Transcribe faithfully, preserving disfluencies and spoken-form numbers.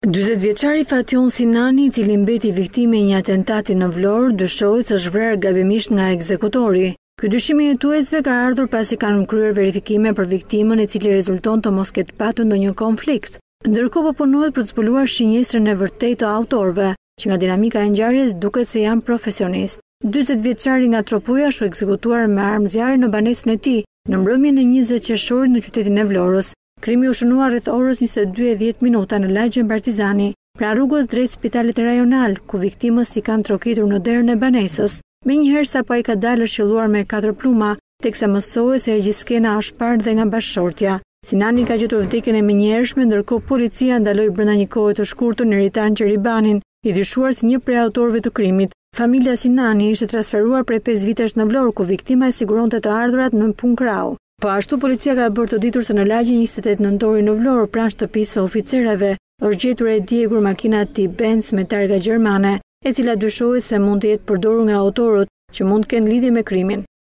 dyzet vjeçari Fation Sinani, i cili mbeti viktime e një atentati në Vlorë, dyshohet se është vrarë gabimisht nga ekzekutori. Ky dyshim i hetuesve ka ardhur pasi kanë kryer verifikime për viktimën, e cili rezulton të mos ketë patur ndonjë konflikt. Ndërkohë po punohet për të zbuluar shinjesën e vërtetë të autorëve, që nga dinamika e ngjarjes duket se janë profesionistë. dyzet vjeçari nga Tropuja është ekzekutuar me armë zjarri në banesën e tij në mbrëmjen e njëzet qershorit në qytetin e Vlorës. Krimi u shënua rreth orës njëzet e dy e dhjetë minuta në lagjen Partizani, pra rrugës drejt spitalit rajonal, ku viktimës i kanë trokitur në derën e banesës. Menjëherë sapo ai ka dalë është qelluar me katër pluma, teksa mësohet se e gjithë skena është parë dhe nga bashkëshortja. Sinani ka gjetur vdekjen e menjëhershme, ndërkohë policia ndaloi brenda një kohe të shkurtër Neritan Qeribanin, i dyshuar si një prej autorëve të krimit. Familja Sinani ishte transferuar prej pesë vitesh në Vlorë, ku viktima e siguronte të ardhurat në punë krau. Po ashtu policia ka bërë të ditur se në lagjen njëzet e tetë nëntori në Vlorë, pranë shtëpisë së oficerëve, është gjetur e djegur makina tip Benz me targa gjermane, e cila dyshohet se mund të jetë përdorur nga autorët që mund të kenë lidhje me krimin.